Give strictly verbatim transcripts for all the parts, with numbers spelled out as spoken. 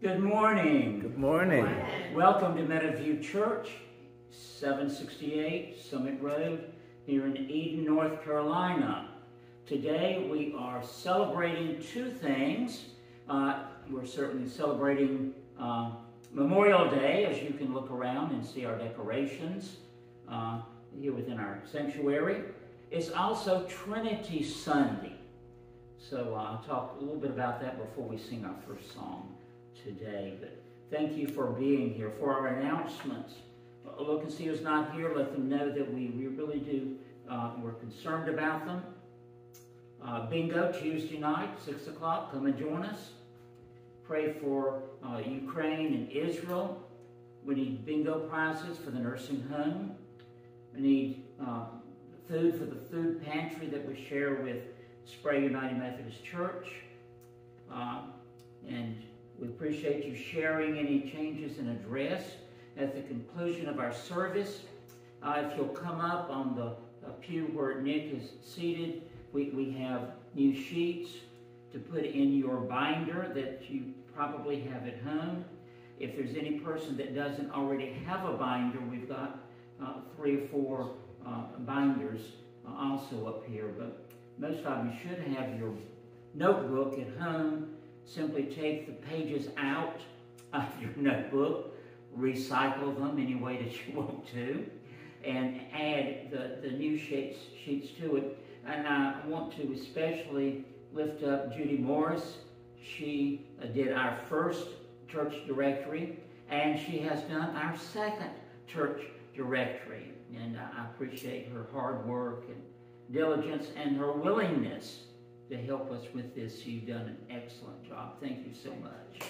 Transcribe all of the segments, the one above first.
Good morning. Good morning. Welcome to Meadowview Church, seven sixty-eight Summit Road, here in Eden, North Carolina. Today we are celebrating two things. Uh, we're certainly celebrating uh, Memorial Day, as you can look around and see our decorations uh, here within our sanctuary. It's also Trinity Sunday. So uh, I'll talk a little bit about that before we sing our first song today. But thank you for being here. For our announcements, look and see who's not here. Let them know that we, we really do, uh, we're concerned about them. Uh, bingo Tuesday night, six o'clock. Come and join us. Pray for uh, Ukraine and Israel. We need bingo prizes for the nursing home. We need uh, food for the food pantry that we share with Spray United Methodist Church. Uh, and we appreciate you sharing any changes in address at the conclusion of our service. Uh, if you'll come up on the uh, pew where Nick is seated, we, we have new sheets to put in your binder that you probably have at home. If there's any person that doesn't already have a binder, we've got uh, three or four uh, binders uh, also up here. But most of you should have your notebook at home. Simply take the pages out of your notebook, recycle them any way that you want to, and add the, the new sheets, sheets to it. And I want to especially lift up Judy Morris. She uh, did our first church directory, and she has done our second church directory. And I appreciate her hard work and diligence and her willingness to help us with this. You've done an excellent job. Thank you so much.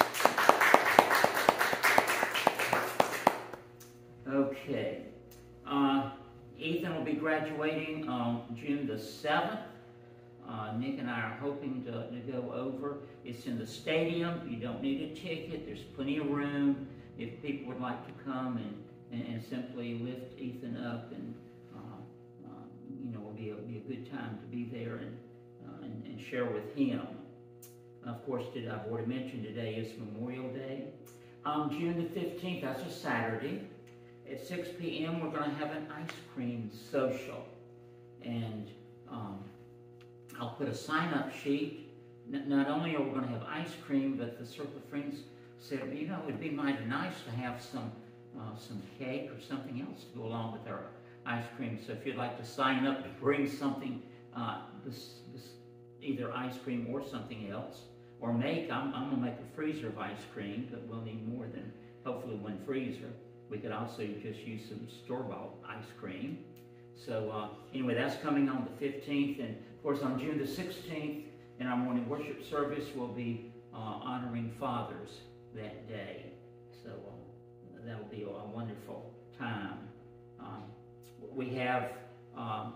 Okay. Uh, Ethan will be graduating on June the seventh. Uh, Nick and I are hoping to, to go over. It's in the stadium. You don't need a ticket. There's plenty of room if people would like to come and, and, and simply lift Ethan up. And, uh, uh, you know, it'll be a, be a good time to be there and, uh, and, and share with him. Of course, did, I've already mentioned today is Memorial Day. On June the fifteenth, that's a Saturday, at six p m, we're going to have an ice cream social. And um, I'll put a sign-up sheet. N not only are we going to have ice cream, but the Circle of Friends said, you know, it would be mighty nice to have some uh, some cake or something else to go along with our ice cream. So if you'd like to sign up to bring something, uh, this, this, either ice cream or something else, or make, I'm, I'm going to make a freezer of ice cream, but we'll need more than hopefully one freezer. We could also just use some store-bought ice cream. So uh, anyway, that's coming on the fifteenth. And of course, on June the sixteenth, in our morning worship service, we'll be uh, honoring fathers that day. So uh, that will be a, a wonderful time. Um, we have um,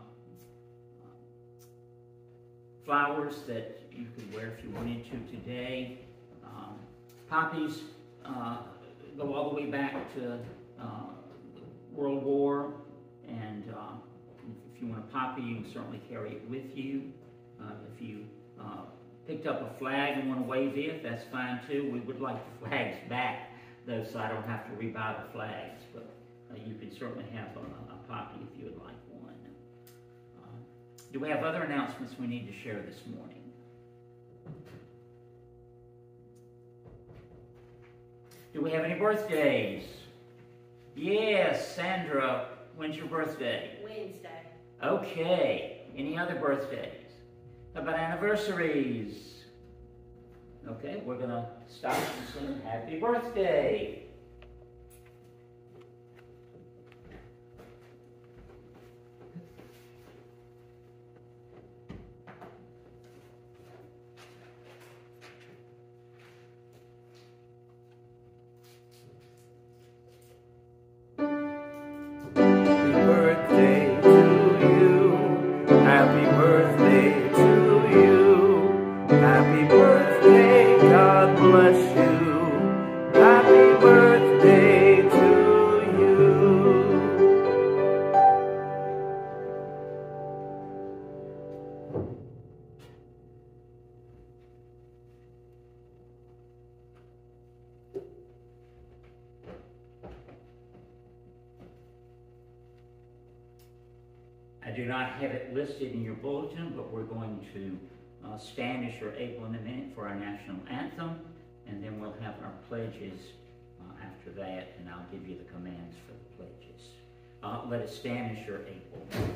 flowers that you could wear if you wanted to today. Um, poppies uh, go all the way back to uh, World War, and uh, if you want a poppy, you can certainly carry it with you. Uh, if you uh, picked up a flag and want to wave it, that's fine too. We would like the flags back, though, so I don't have to rebuy the flags, but uh, you can certainly have a, a poppy if you would like one. Uh, do we have other announcements we need to share this morning? Do we have any birthdays? Yes, Sandra, when's your birthday? Wednesday. Okay. Any other birthdays? How about anniversaries? Okay, we're going to stop and sing happy birthday. Happy birthday, God bless you. Happy birthday. I do not have it listed in your bulletin, but we're going to uh, stand as you're able in a minute for our national anthem, and then we'll have our pledges uh, after that, and I'll give you the commands for the pledges. Uh, let us stand as you're able.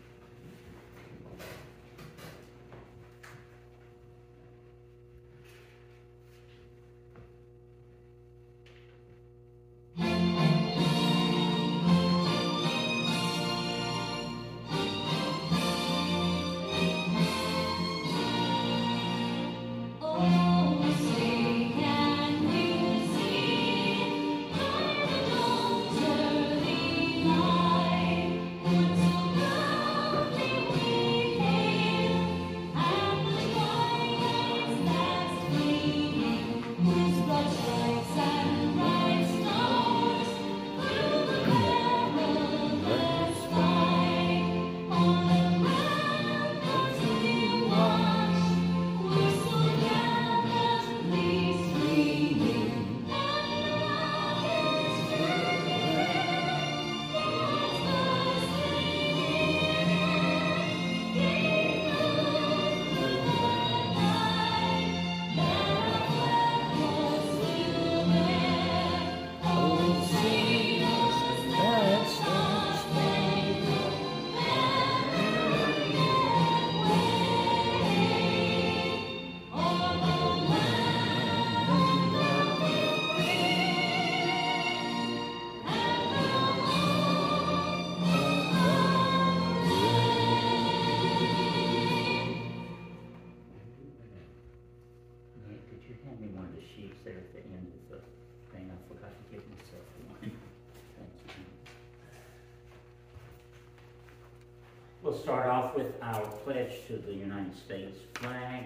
We'll start off with our pledge to the United States flag.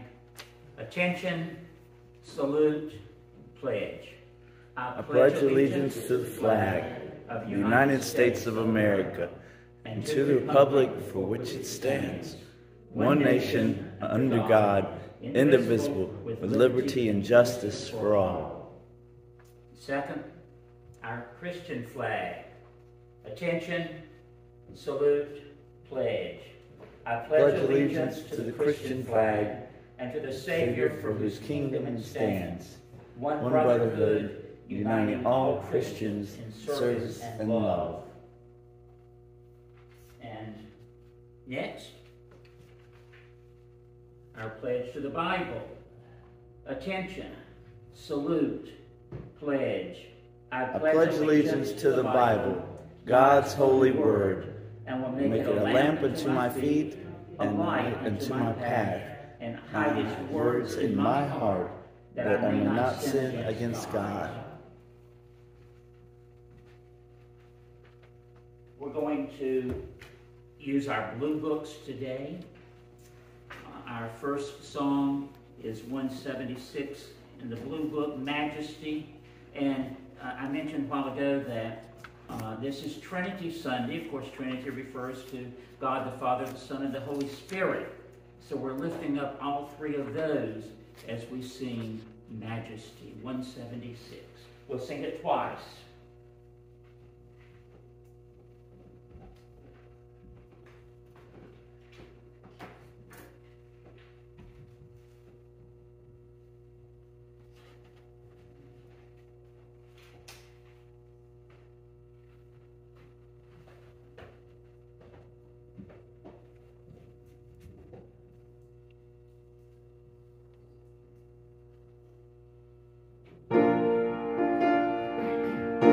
Attention, salute, pledge. I pledge allegiance to the flag of the United States of America and to the republic for which it stands, one nation, under God, indivisible, with liberty and justice for all. Second, our Christian flag. Attention, salute, pledge. I pledge allegiance to the Christian flag and to the Savior for whose kingdom it stands, one brotherhood, uniting all Christians in service and love. And next, our pledge to the Bible. Attention, salute, pledge. I I pledge allegiance to the Bible, God's holy word, and will make it a lamp unto my feet and light unto my path, and hide its words in my heart, that I may not sin against God. We're going to use our blue books today. Uh, our first song is one seventy-six in the blue book, Majesty. And uh, I mentioned a while ago that uh, this is Trinity Sunday. Of course, Trinity refers to God the Father, the Son, and the Holy Spirit. So we're lifting up all three of those as we sing Majesty, one seventy-six. We'll sing it twice. Thank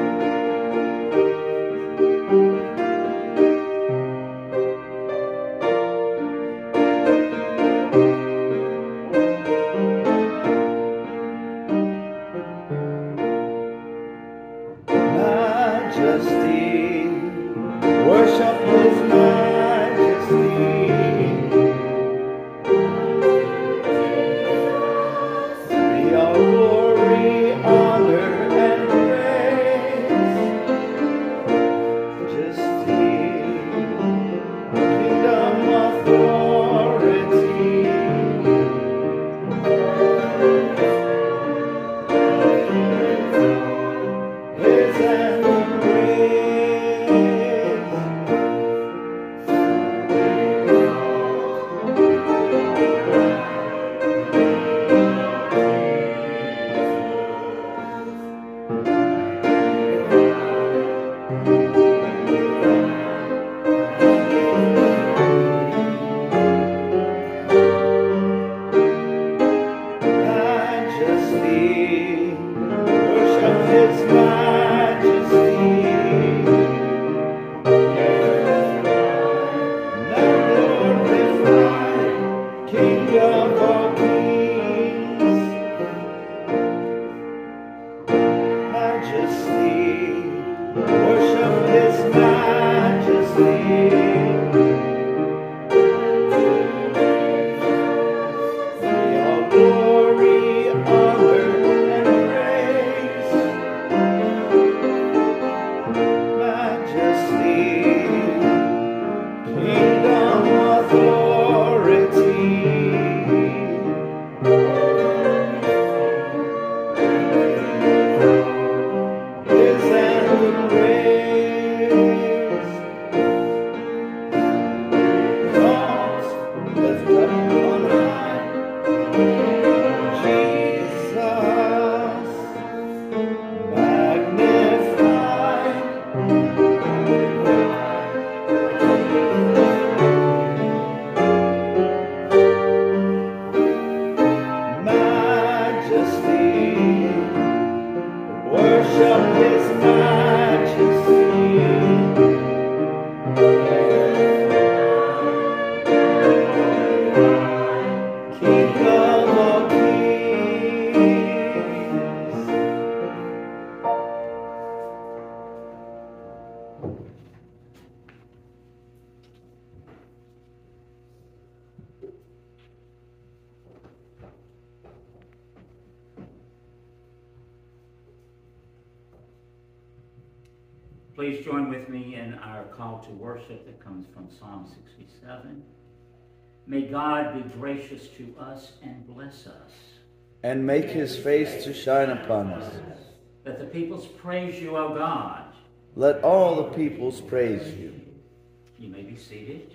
Please join with me in our call to worship that comes from Psalm sixty-seven. May God be gracious to us and bless us. And make his face to shine upon us. Let the peoples praise you, O God. Let all the peoples praise you. You may be seated.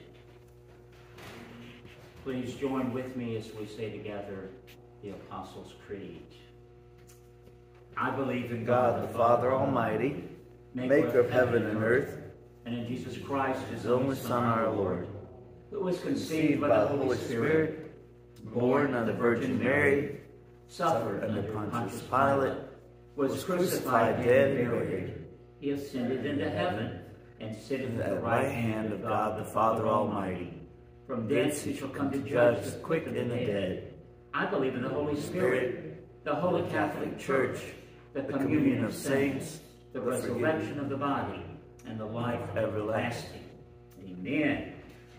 Please join with me as we say together the Apostles' Creed. I believe in God, God the Father Almighty, maker of heaven and earth, and in Jesus Christ, his only Son, our Lord, who was conceived by the Holy Spirit, born of the Virgin Mary, suffered under Pontius Pilate, was crucified, dead, and buried. He ascended into heaven, and sitteth at the right hand of God the Father Almighty. From thence he shall come to judge the quick and the dead. I believe in the Holy Spirit, the Holy Catholic Church, the communion of saints, the resurrection of the body, and the life everlasting. Amen.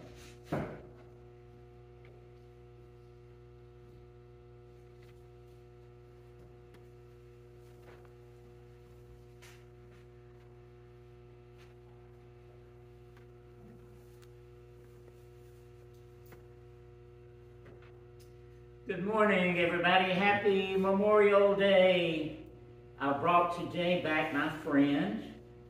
Good morning, everybody. Happy Memorial Day. I brought today back my friend,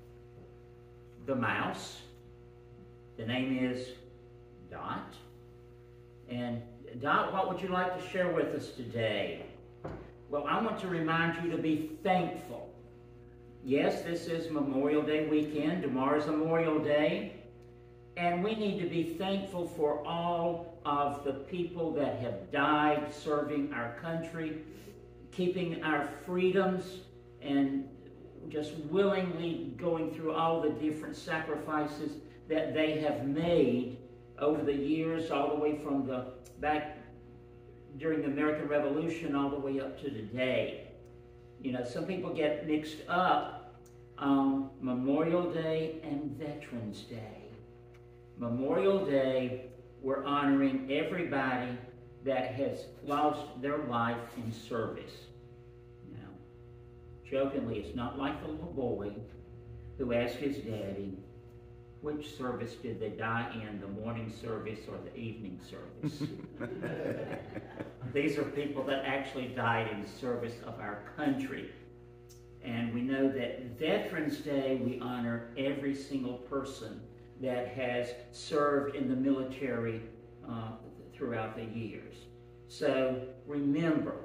the mouse. The name is Dot. And Dot, what would you like to share with us today? Well, I want to remind you to be thankful. Yes, this is Memorial Day weekend. Tomorrow's Memorial Day. And we need to be thankful for all of the people that have died serving our country, keeping our freedoms, and just willingly going through all the different sacrifices that they have made over the years, all the way from the back during the American Revolution all the way up to today. You know, some people get mixed up on Memorial Day and Veterans Day. Memorial Day, we're honoring everybody that has lost their life in service. Now, jokingly, it's not like the little boy who asked his daddy, which service did they die in, the morning service or the evening service? These are people that actually died in service of our country. And we know that Veterans Day, we honor every single person that has served in the military uh, throughout the years. So remember,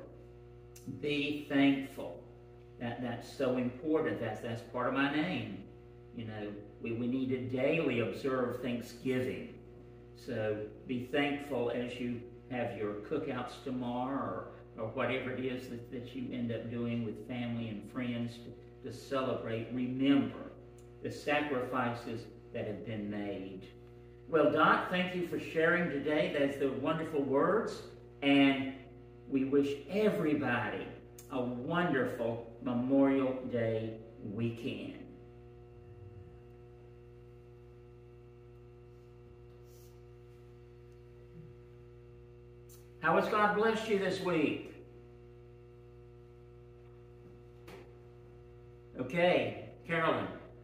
be thankful. That, that's so important. That's, that's part of my name. You know, we, we need to daily observe Thanksgiving. So be thankful as you have your cookouts tomorrow, or, or whatever it is that, that you end up doing with family and friends to, to celebrate. Remember the sacrifices that have been made. Well, Dot, thank you for sharing today. That's the wonderful words. And we wish everybody a wonderful Memorial Day weekend. How has God blessed you this week? Okay, Carolyn.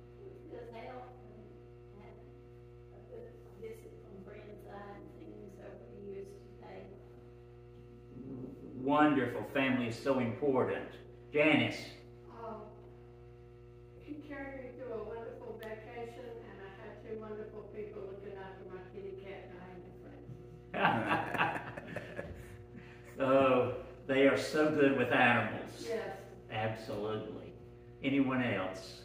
Wonderful. Family is so important. Janice. Um, she carried me through a wonderful vacation, and I had two wonderful people looking after my kitty cat Diana Francis. Oh, they are so good with animals. Yes. Absolutely. Anyone else?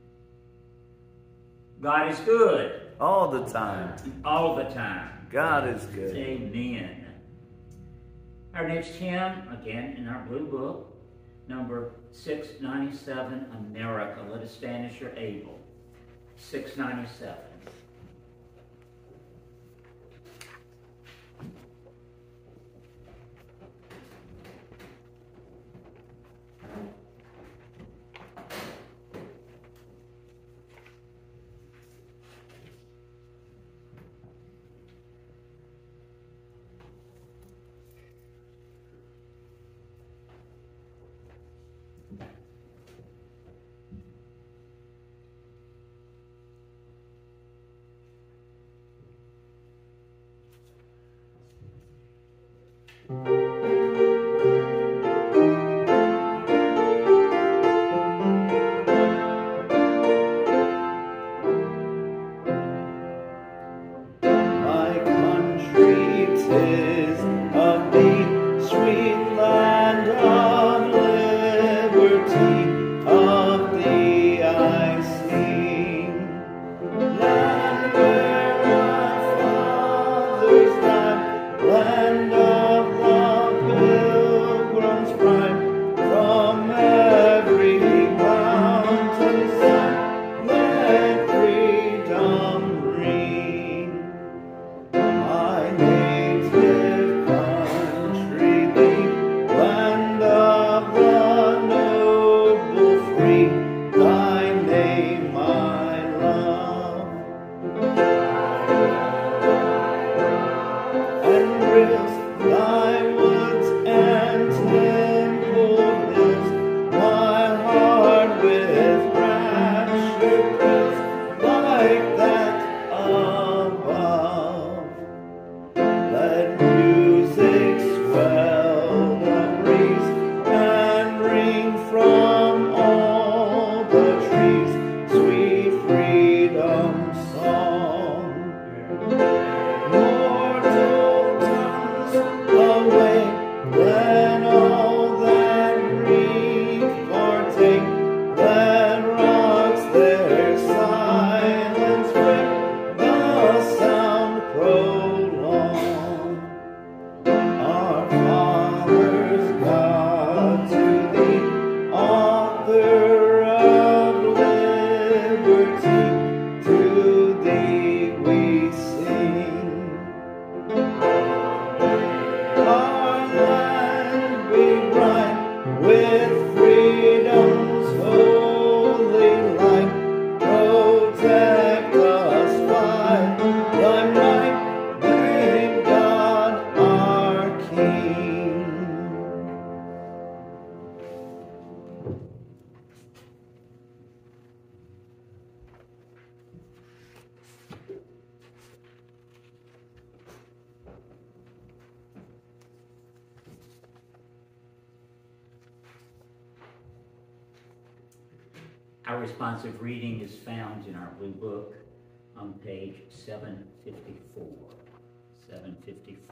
God is good. All the time. All the time. God is good. Amen. Our next hymn, again in our blue book, number six ninety-seven, America. Let us stand as you're able. six ninety-seven. Our responsive reading is found in our blue book on page seven fifty-four. seven fifty-four.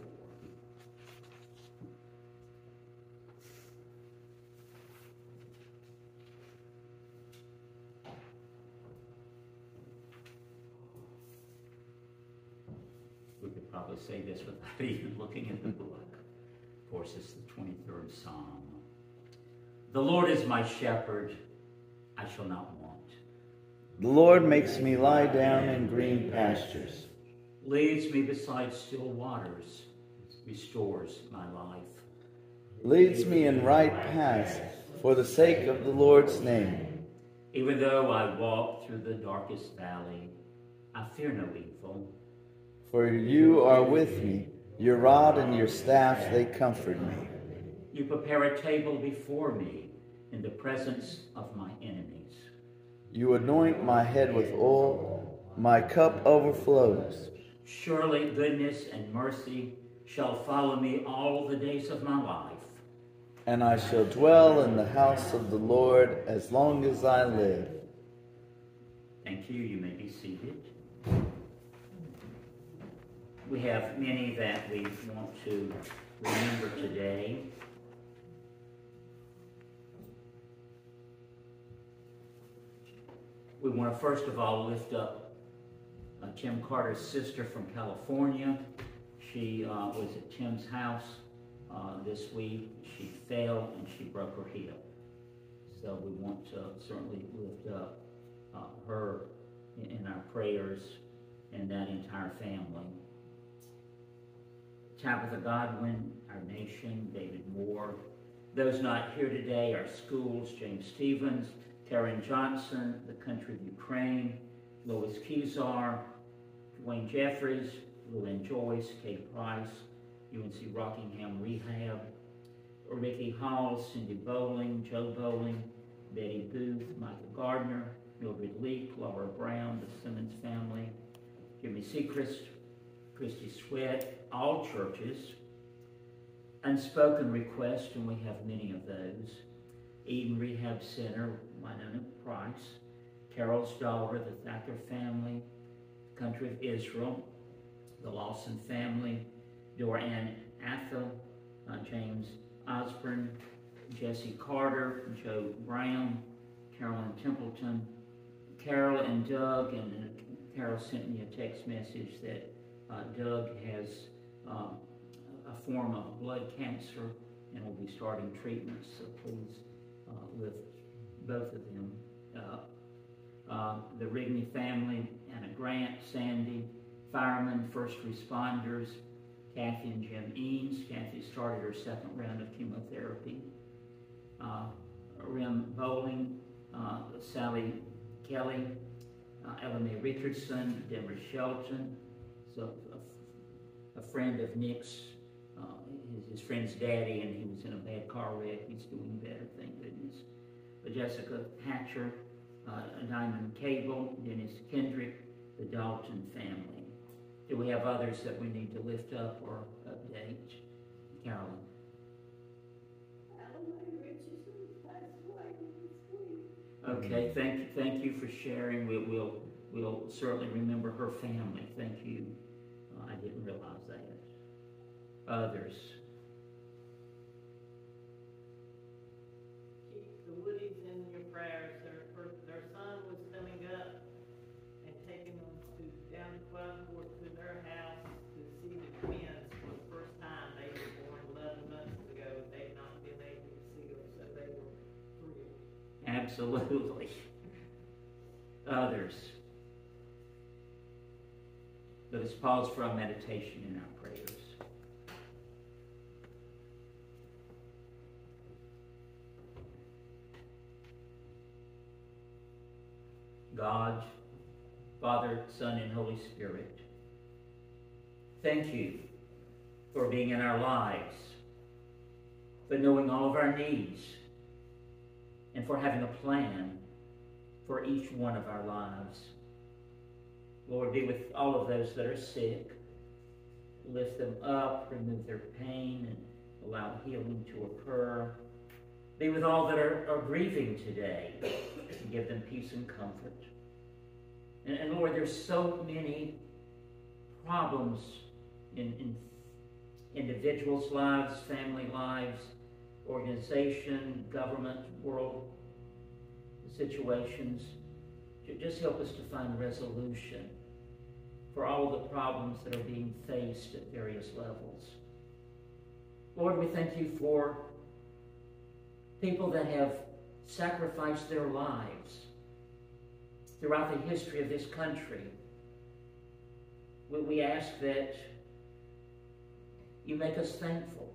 We could probably say this without even looking at the book. Of course, it's the twenty-third Psalm. The Lord is my shepherd, I shall not want. The Lord makes me lie down in green pastures. Leads me beside still waters, restores my life. Leads me in right paths for the sake of the Lord's name. Even though I walk through the darkest valley, I fear no evil. For you are with me, your rod and your staff, they comfort me. You prepare a table before me in the presence of my enemies. You anoint my head with oil, my cup overflows. Surely goodness and mercy shall follow me all the days of my life. And I shall dwell in the house of the Lord as long as I live. Thank you. You may be seated. We have many that we want to remember today. We want to first of all lift up uh, Tim Carter's sister from California. She uh, was at Tim's house uh, this week. She fell and she broke her hip. So we want to certainly lift up uh, her in, in our prayers and that entire family. Tabitha Godwin, our nation, David Moore. Those not here today are schools, James Stevens, Karen Johnson, the country of Ukraine, Lois Kezar, Dwayne Jeffries, Llewyn Joyce, Kate Price, U N C Rockingham Rehab, Ricky Hall, Cindy Bowling, Joe Bowling, Betty Booth, Michael Gardner, Mildred Leak, Laura Brown, the Simmons family, Jimmy Sechrist, Christy Sweat, all churches, unspoken requests, and we have many of those. Eden Rehab Center, Winona Price, Carol's daughter, the Thacker family, country of Israel, the Lawson family, Doran Athel, uh, James Osborne, Jesse Carter, Joe Brown, Carolyn Templeton, Carol and Doug, and uh, Carol sent me a text message that uh, Doug has uh, a form of blood cancer and will be starting treatment, so please uh, lift both of them up. Uh, the Rigney family, Anna Grant, Sandy, firemen, first responders, Kathy and Jim Eanes. Kathy started her second round of chemotherapy. Uh, Rim Bowling, uh, Sally Kelly, uh, Ella Mae Richardson, Deborah Shelton, so a, a friend of Nick's, uh, his, his friend's daddy, and he was in a bad car wreck. He's doing better, thank goodness. But Jessica Hatcher, uh, Diamond Cable, Dennis Kendrick, the Dalton family. Do we have others that we need to lift up or update? Carolyn. Okay, thank you, thank you for sharing. We'll, we'll, we'll certainly remember her family. Thank you. Uh, I didn't realize that. Others. Keep the Woodies in your prayers. Their, their son was coming up and taking them to down to Qualencourt to their house to see the twins for the first time. They were born eleven months ago. They've not been able to see them, so they were thrilled. Absolutely. Others. Let us pause for our meditation in our prayers. God, Father, Son, and Holy Spirit, thank you for being in our lives, for knowing all of our needs, and for having a plan for each one of our lives. Lord, be with all of those that are sick. Lift them up, remove their pain, and allow healing to occur. Be with all that are, are grieving today and give them peace and comfort. And, and Lord, there's so many problems in, in individuals' lives, family lives, organization, government, world situations. Just help us to find resolution for all the problems that are being faced at various levels. Lord, we thank you for people that have sacrificed their lives throughout the history of this country. We, we ask that you make us thankful.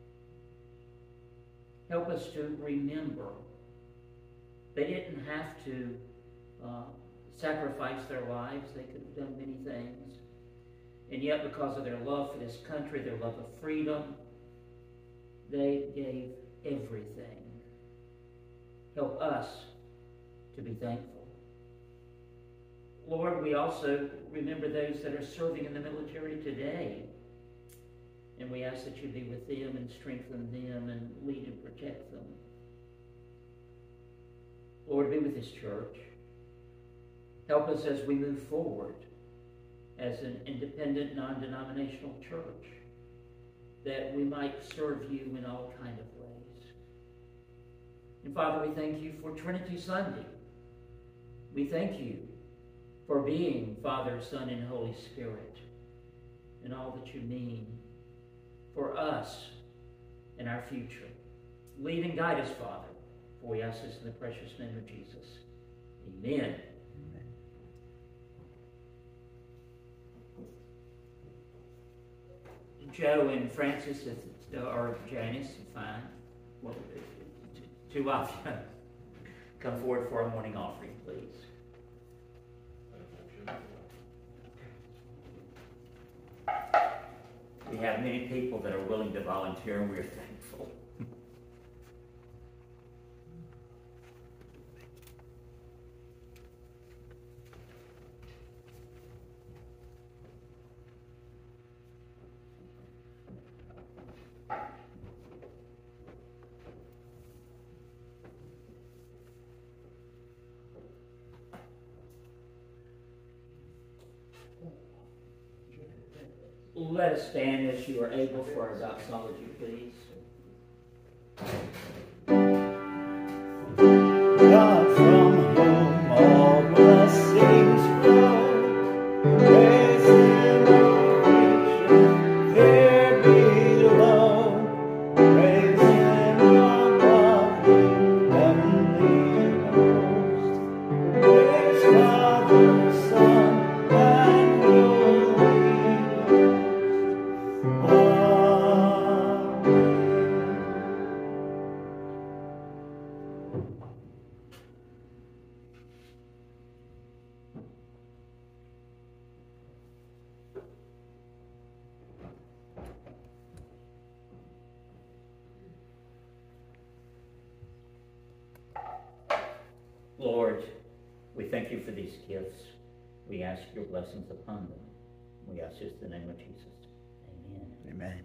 Help us to remember they didn't have to uh, sacrifice their lives. They could have done many things. And yet, because of their love for this country, their love of freedom, they gave everything. Help us to be thankful. Lord, we also remember those that are serving in the military today. And we ask that you be with them and strengthen them and lead and protect them. Lord, be with this church. Help us as we move forward as an independent, non-denominational church, that we might serve you in all kind of ways. And Father, we thank you for Trinity Sunday. We thank you for being Father, Son, and Holy Spirit, and all that you mean for us and our future. Lead and guide us, Father, for we ask this in the precious name of Jesus. Amen. Joe and Francis, or Janice, fine. Well, two of you. Come forward for a morning offering, please. We have many people that are willing to volunteer, and we're thankful. Let us stand as you are able for our doxology, please. God, from whom all blessings flow, praise Him, O creation there below, praise Him above the heavenly host, praise Father, Son, and Holy Ghost. Lord, we thank you for these gifts. We ask your blessings upon them. We ask this in the name of Jesus. Amen. Amen.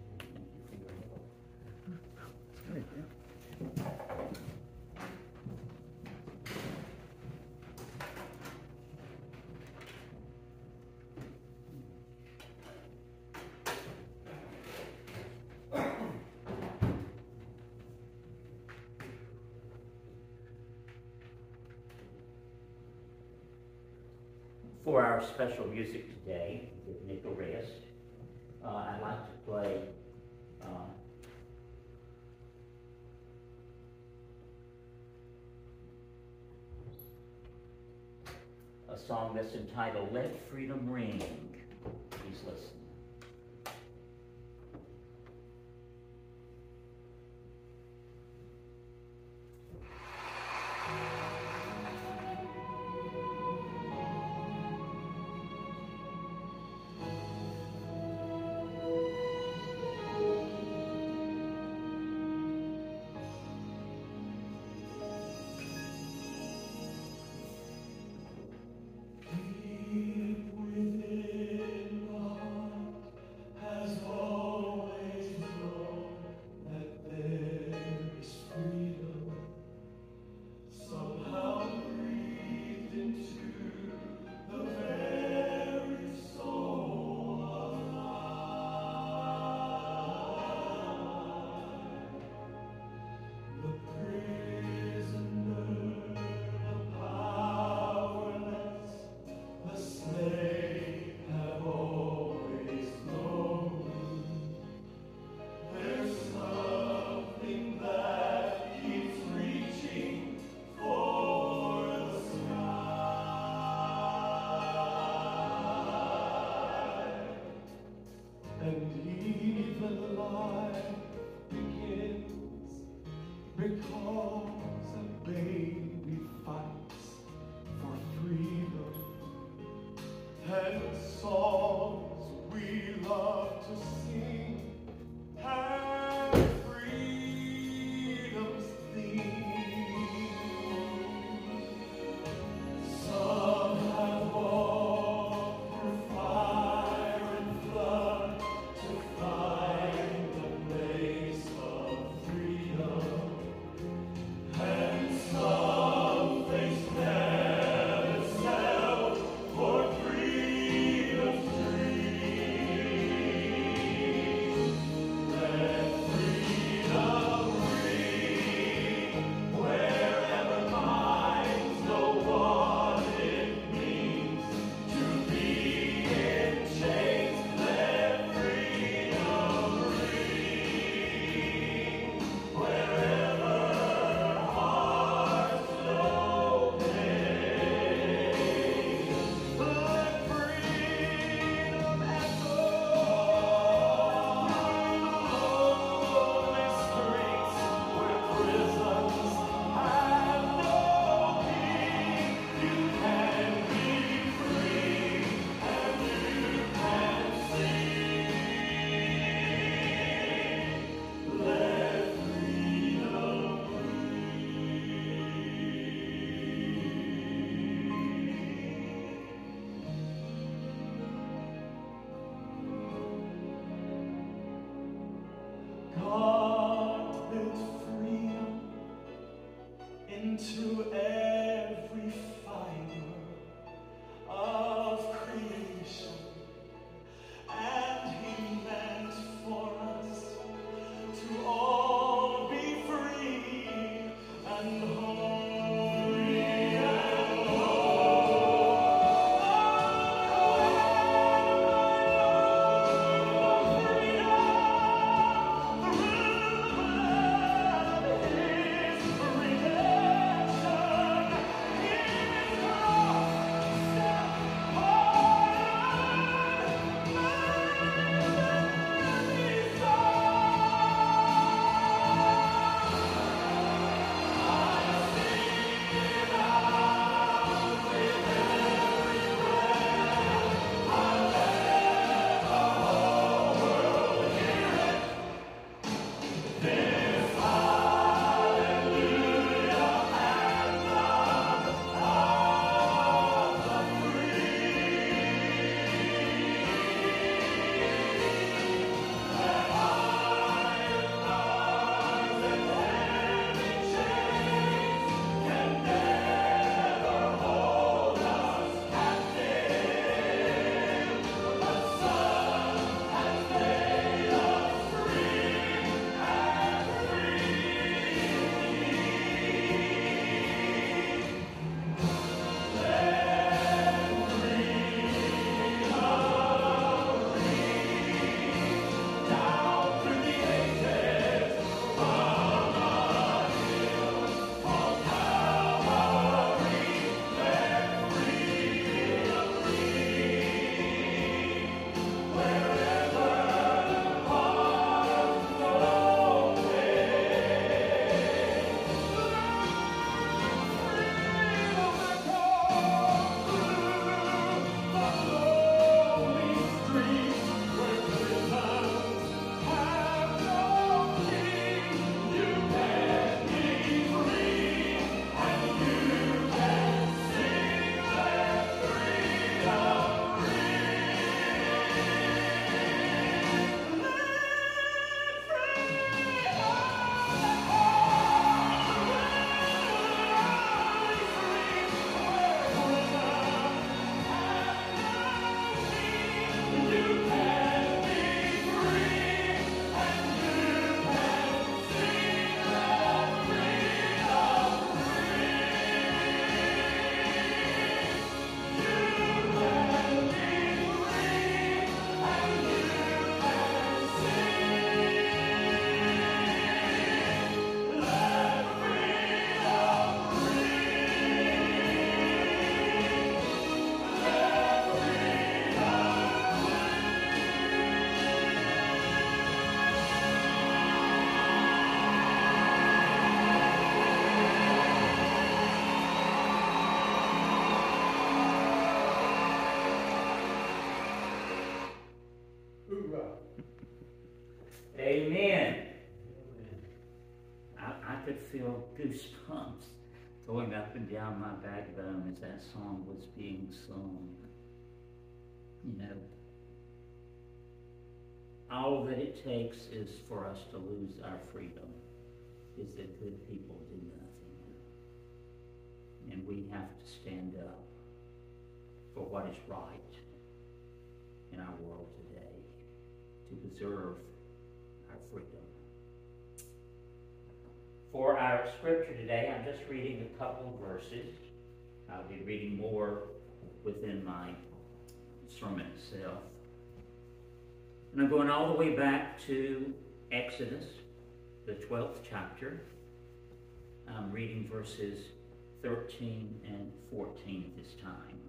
For our special music today, give Nick a rest, uh, I'd like to play uh, a song that's entitled Let Freedom Ring. Please listen. Keep within Freedom's dream. Hoorah. Amen. I, I could feel goosebumps going up and down my backbone as that song was being sung. You know, all that it takes is for us to lose our freedom, is that good people do nothing. And we have to stand up for what is right in our world today, to preserve our freedom. For our scripture today, I'm just reading a couple of verses. I'll be reading more within my sermon itself. And I'm going all the way back to Exodus, the twelfth chapter. I'm reading verses thirteen and fourteen this time.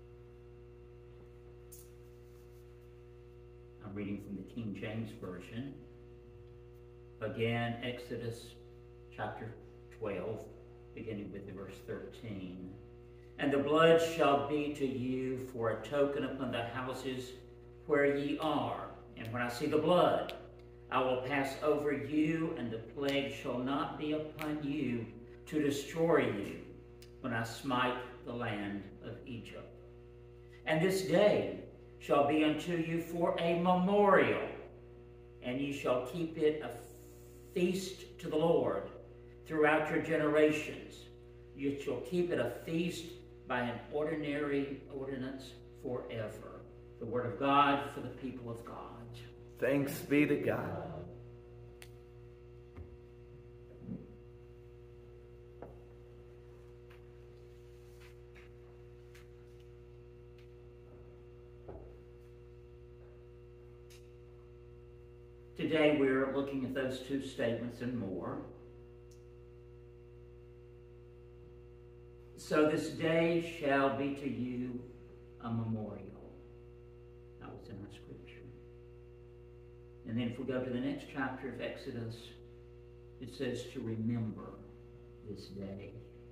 I'm reading from the King James Version. Again, Exodus chapter twelve, beginning with the verse thirteen. And the blood shall be to you for a token upon the houses where ye are. And when I see the blood, I will pass over you, and the plague shall not be upon you to destroy you when I smite the land of Egypt. And this day shall be unto you for a memorial, and ye shall keep it a feast to the Lord throughout your generations. You shall keep it a feast by an ordinary ordinance forever. The word of God for the people of God. Thanks be to God. Today we're looking at those two statements and more. So this day shall be to you a memorial. That was in our scripture. And then if we go to the next chapter of Exodus, it says to remember this day.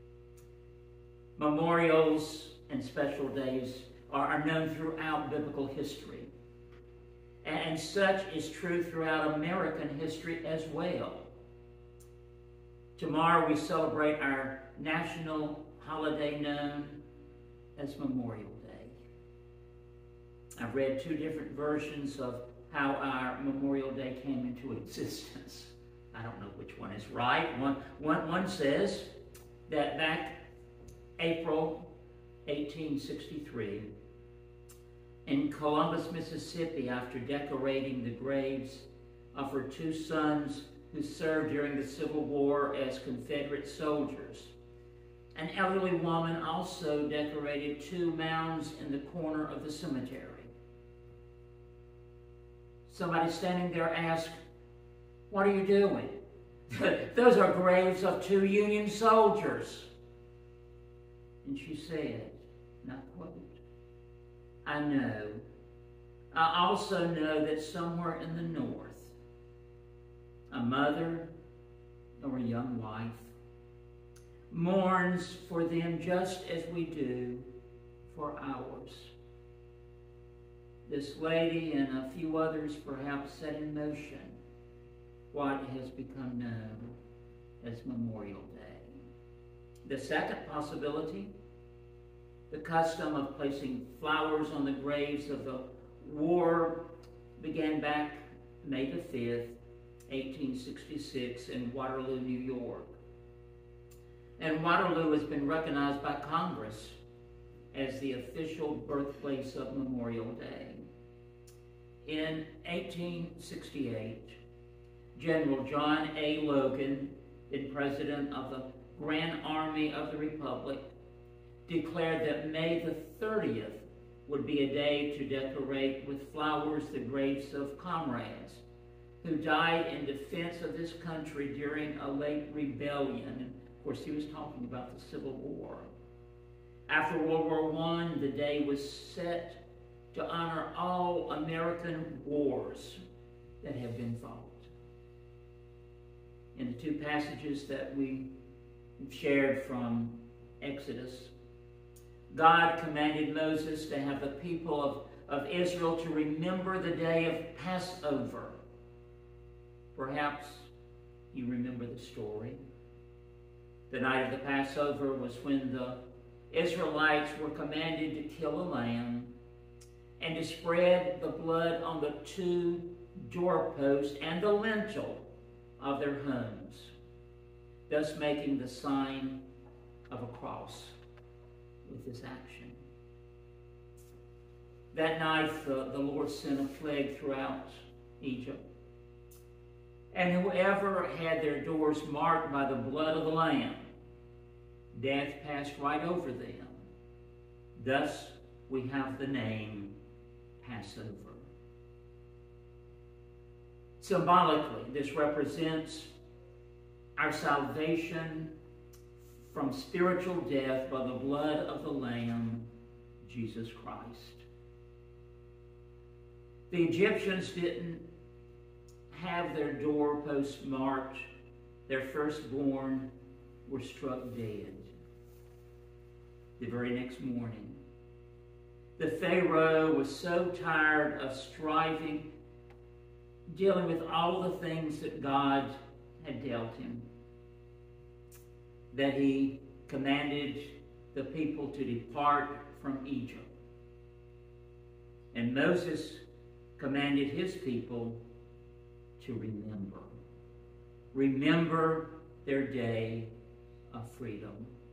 Memorials and special days are, are known throughout biblical history. And such is true throughout American history as well. Tomorrow we celebrate our national holiday known as Memorial Day. I've read two different versions of how our Memorial Day came into existence. I don't know which one is right. One, one, one says that back April eighteen sixty-three, in Columbus, Mississippi, after decorating the graves of her two sons who served during the Civil War as Confederate soldiers, an elderly woman also decorated two mounds in the corner of the cemetery. Somebody standing there asked, "What are you doing?" "Those are graves of two Union soldiers." And she said, and I quote, "I know, I also know that somewhere in the north, a mother or a young wife mourns for them just as we do for ours." This lady and a few others perhaps set in motion what has become known as Memorial Day. The second possibility, the custom of placing flowers on the graves of the war, began back May the fifth, eighteen sixty-six in Waterloo, New York. And Waterloo has been recognized by Congress as the official birthplace of Memorial Day. In eighteen sixty-eight, General John A. Logan, then President of the Grand Army of the Republic, declared that May the thirtieth would be a day to decorate with flowers the graves of comrades who died in defense of this country during a late rebellion. And of course, he was talking about the Civil War. After World War One, the day was set to honor all American wars that have been fought. In the two passages that we shared from Exodus, God commanded Moses to have the people of of Israel to remember the day of Passover. Perhaps you remember the story. The night of the Passover was when the Israelites were commanded to kill a lamb and to spread the blood on the two doorposts and the lintel of their homes, thus making the sign of a cross with this action. That night, the, the Lord sent a plague throughout Egypt. And whoever had their doors marked by the blood of the Lamb, death passed right over them. Thus, we have the name Passover. Symbolically, this represents our salvation from spiritual death by the blood of the Lamb, Jesus Christ. The Egyptians didn't have their doorposts marked. Their firstborn were struck dead the very next morning. The Pharaoh was so tired of striving, dealing with all the things that God had dealt him, that he commanded the people to depart from Egypt. And Moses commanded his people to remember. Remember their day of freedom.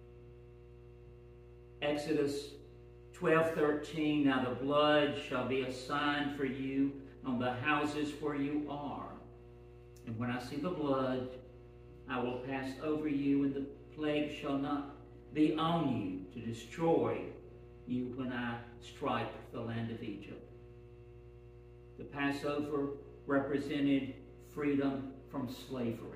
Exodus twelve thirteen, now the blood shall be a sign for you on the houses where you are. And when I see the blood, I will pass over you, and the plague shall not be on you to destroy you when I strike the land of Egypt. The Passover represented freedom from slavery.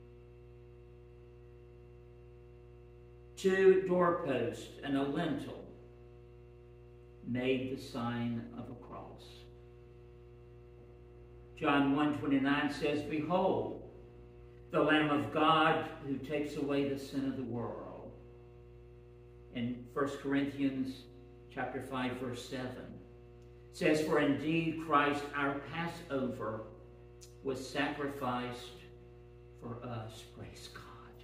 Two doorposts and a lintel made the sign of a cross. John one twenty-nine says, behold, the Lamb of God who takes away the sin of the world. In First Corinthians chapter five, verse seven, says, for indeed Christ our Passover was sacrificed for us. Praise God.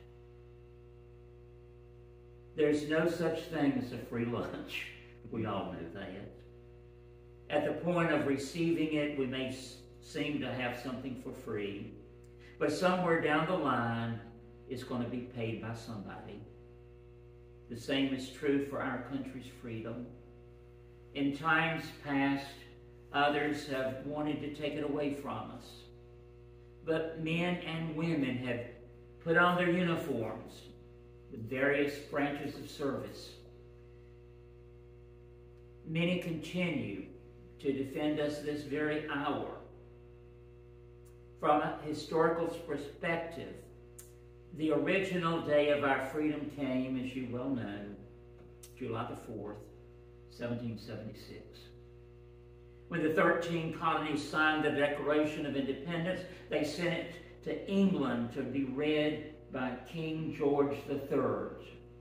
There's no such thing as a free lunch. We all know that. At the point of receiving it, we may seem to have something for free, but somewhere down the line, it's going to be paid by somebody. The same is true for our country's freedom. In times past, others have wanted to take it away from us. But men and women have put on their uniforms with various branches of service. Many continue to defend us this very hour. From a historical perspective, the original day of our freedom came, as you well know, July the fourth, seventeen seventy-six. When the thirteen colonies signed the Declaration of Independence, they sent it to England to be read by King George the third.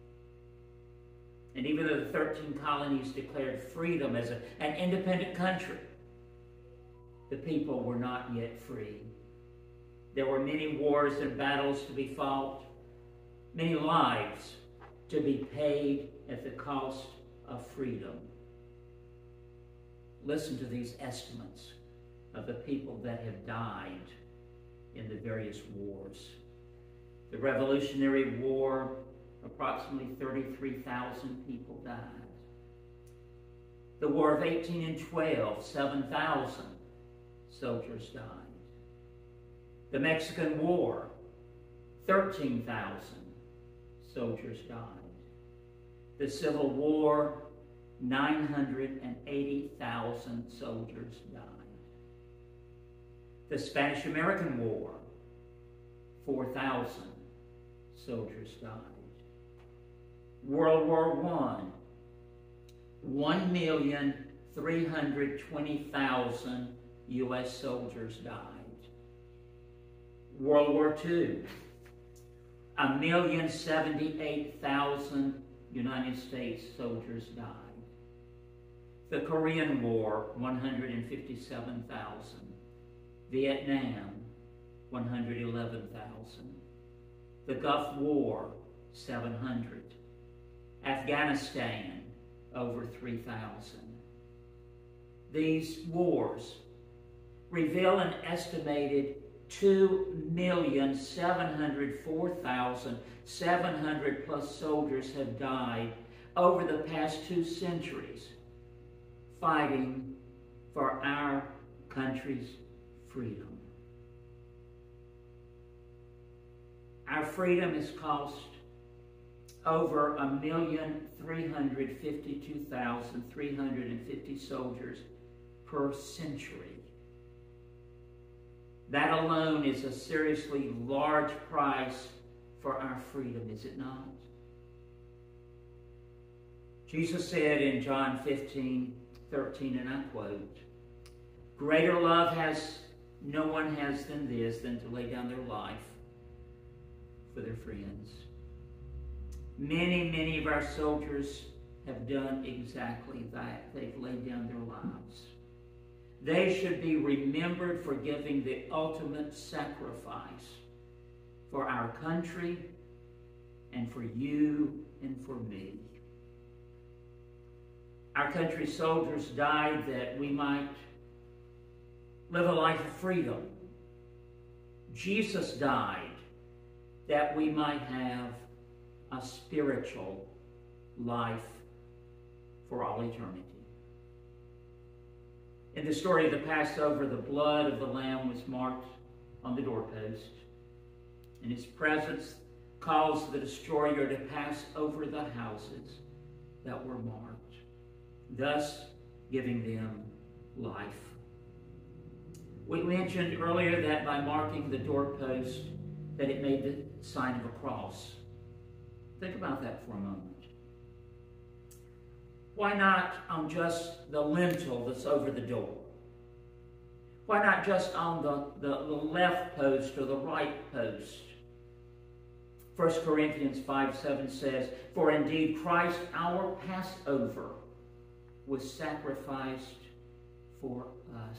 And even though the thirteen colonies declared freedom as a, an independent country, the people were not yet free. There were many wars and battles to be fought, many lives to be paid at the cost of freedom. Listen to these estimates of the people that have died in the various wars. The Revolutionary War, approximately thirty-three thousand people died. The War of eighteen twelve, seven thousand soldiers died. The Mexican War, thirteen thousand soldiers died. The Civil War, nine hundred eighty thousand soldiers died. The Spanish-American War, four thousand soldiers died. World War One, one million three hundred twenty thousand U S soldiers died. World War Two, a million seventy-eight thousand United States soldiers died. The Korean War, one hundred fifty-seven thousand. Vietnam, one hundred eleven thousand. The Gulf War, seven hundred. Afghanistan, over three thousand. These wars reveal an estimated two million seven hundred four thousand seven hundred plus soldiers have died over the past two centuries fighting for our country's freedom. Our freedom has cost over a million three hundred fifty-two thousand three hundred fifty soldiers per century. That alone is a seriously large price for our freedom, is it not? Jesus said in John fifteen thirteen, and I quote, "Greater love has no one has than this, than to lay down their life for their friends." Many, many of our soldiers have done exactly that. They've laid down their lives. They should be remembered for giving the ultimate sacrifice for our country and for you and for me. Our country's soldiers died that we might live a life of freedom. Jesus died that we might have a spiritual life for all eternity. In the story of the Passover, the blood of the Lamb was marked on the doorpost, and its presence caused the destroyer to pass over the houses that were marked, thus giving them life. We mentioned earlier that by marking the doorpost, that it made the sign of a cross. Think about that for a moment. Why not on just the lintel that's over the door? Why not just on the, the, the left post or the right post? First Corinthians five seven says, "For indeed Christ our Passover was sacrificed for us."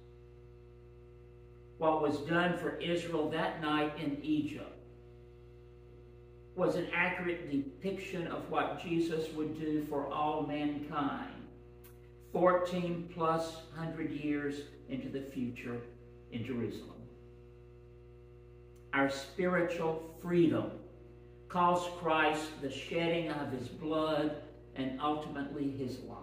What was done for Israel that night in Egypt was an accurate depiction of what Jesus would do for all mankind fourteen plus hundred years into the future in Jerusalem. Our spiritual freedom cost Christ the shedding of his blood and ultimately his life.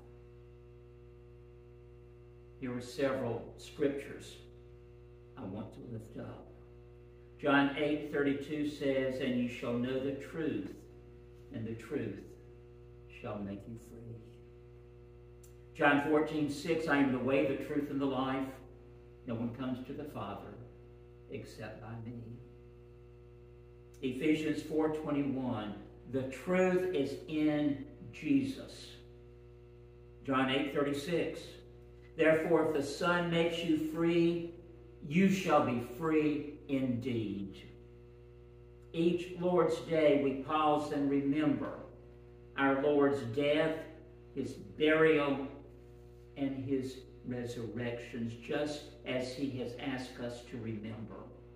Here are several scriptures I want to lift up. John eight thirty-two says, "And you shall know the truth, and the truth shall make you free." John fourteen six, "I am the way, the truth, and the life. No one comes to the Father except by me." Ephesians four twenty-one, "The truth is in Jesus." John eight thirty-six, "Therefore if the Son makes you free, you shall be free indeed." Each Lord's Day we pause and remember our Lord's death, his burial, and his resurrections, just as he has asked us to remember.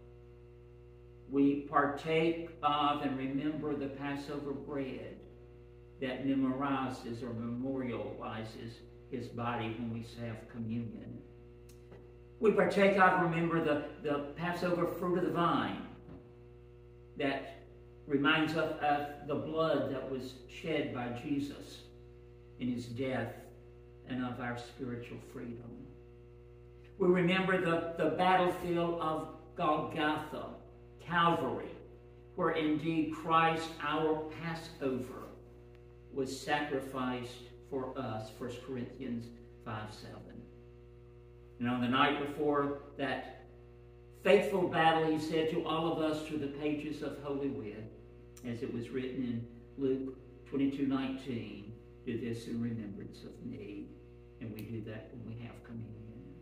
We partake of and remember the Passover bread that memorizes or memorializes his body when we have communion. We partake of, remember, the, the Passover fruit of the vine that reminds us of the blood that was shed by Jesus in his death and of our spiritual freedom. We remember the, the battlefield of Golgotha, Calvary, where indeed Christ, our Passover, was sacrificed for us, First Corinthians five seven. And on the night before that faithful battle, he said to all of us through the pages of Holy Writ, as it was written in Luke twenty-two nineteen, "Do this in remembrance of me." And we do that when we have communion.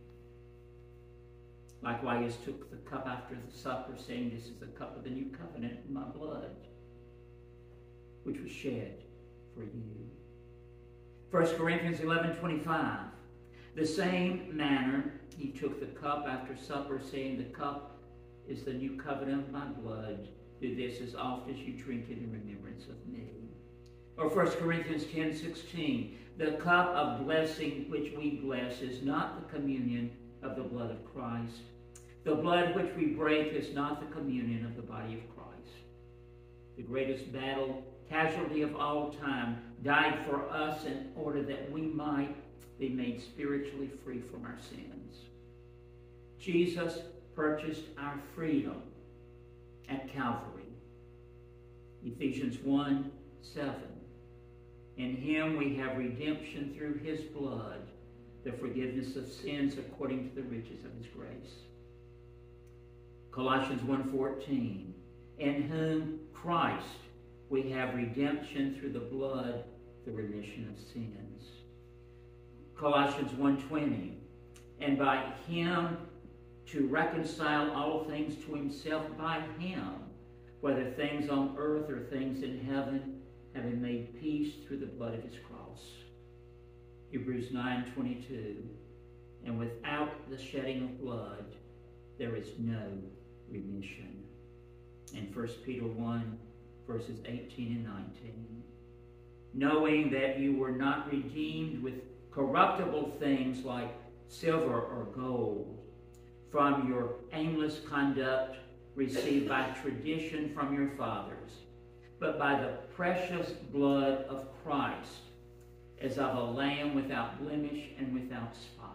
Likewise, he took the cup after the supper, saying, "This is the cup of the new covenant in my blood, which was shed for you." First Corinthians eleven twenty-five. The same manner he took the cup after supper, saying, the cup is the new covenant of my blood. Do this as oft as you drink it in remembrance of me. Or First Corinthians ten sixteen. The cup of blessing which we bless is not the communion of the blood of Christ. The blood which we break is not the communion of the body of Christ. The greatest battle casualty of all time died for us in order that we might be made spiritually free from our sins. Jesus purchased our freedom at Calvary. Ephesians one seven. In him we have redemption through his blood, the forgiveness of sins according to the riches of his grace. Colossians one fourteen. In whom Christ we have redemption through the blood, the remission of sins. Colossians one twenty. And by him to reconcile all things to himself, by him, whether things on earth or things in heaven, having made peace through the blood of his cross. Hebrews nine twenty-two. And without the shedding of blood, there is no remission. And First Peter one, verses eighteen and nineteen. Knowing that you were not redeemed with corruptible things like silver or gold, from your aimless conduct received by tradition from your fathers, but by the precious blood of Christ, as of a lamb without blemish and without spot.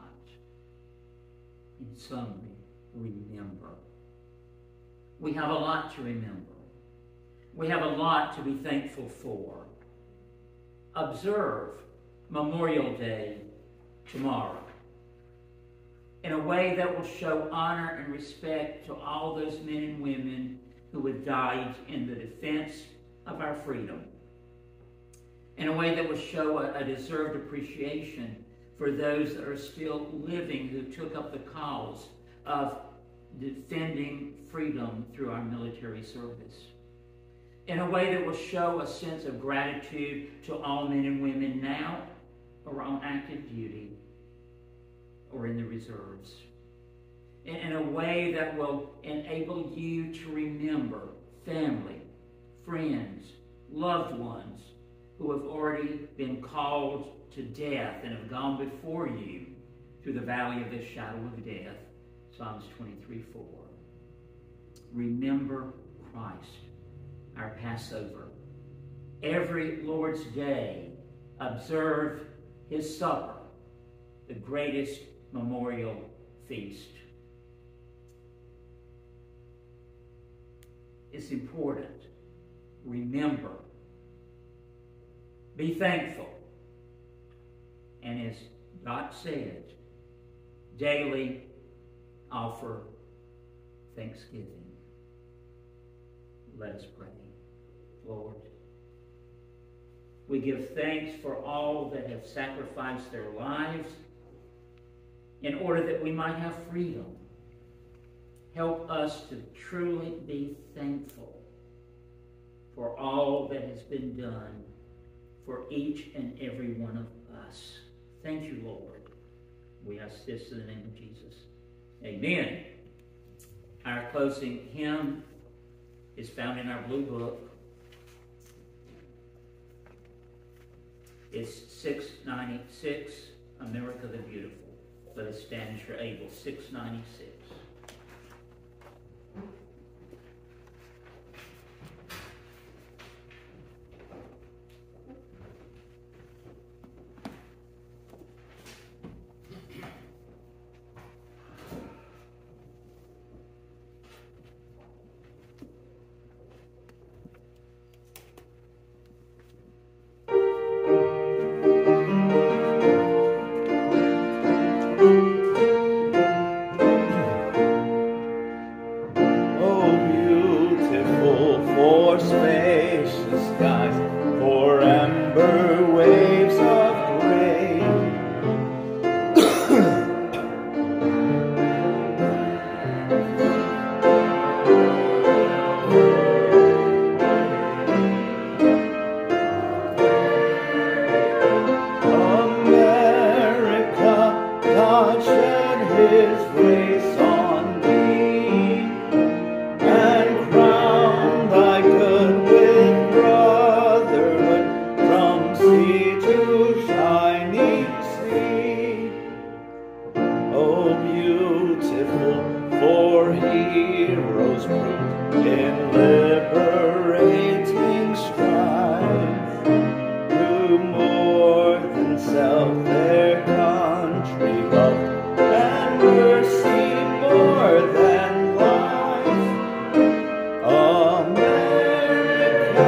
In summary, remember. We have a lot to remember. We have a lot to be thankful for. Observe Memorial Day tomorrow in a way that will show honor and respect to all those men and women who have died in the defense of our freedom. In a way that will show a, a deserved appreciation for those that are still living who took up the cause of defending freedom through our military service. In a way that will show a sense of gratitude to all men and women now or on active duty or in the reserves. In, in a way that will enable you to remember family, friends, loved ones who have already been called to death and have gone before you through the valley of the shadow of death, Psalms twenty-three four. Remember Christ, our Passover. Every Lord's Day, observe his supper, the greatest memorial feast. It's important. Remember. Be thankful. And as Dot said, daily offer thanksgiving. Let us pray. Lord, we give thanks for all that have sacrificed their lives in order that we might have freedom. Help us to truly be thankful for all that has been done for each and every one of us. Thank you, Lord. We ask this in the name of Jesus. Amen. Our closing hymn is found in our blue book. It's six ninety-six, America the Beautiful. Let us stand as you're able. six ninety-six. heroes proved in liberating strife, who more than self their country loved, and mercy more than life. America,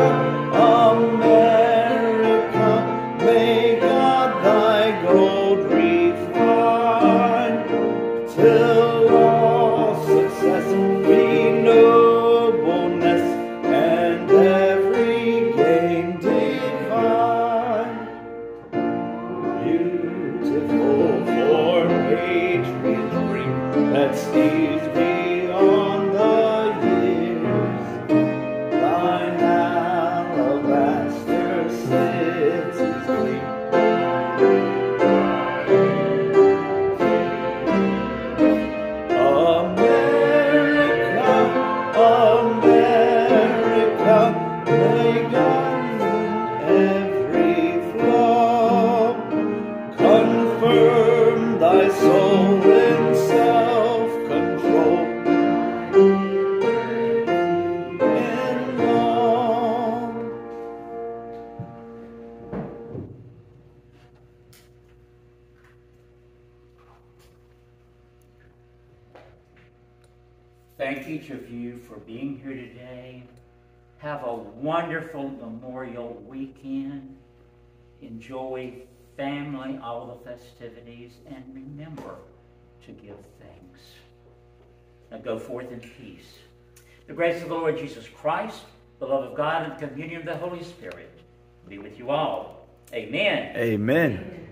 America, may God thy gold refine, till all success be nobleness, and every gain divine. Beautiful for patriot dream that sees beyond the years, thine alabaster cities gleam. America, America, may govern every flaw, confirm thy soul in self-control, in law. Thank each of you for being here today. Have a wonderful Memorial Weekend. Enjoy family, all the festivities, and remember to give thanks. Now go forth in peace. The grace of the Lord Jesus Christ, the love of God, and the communion of the Holy Spirit be with you all. Amen. Amen.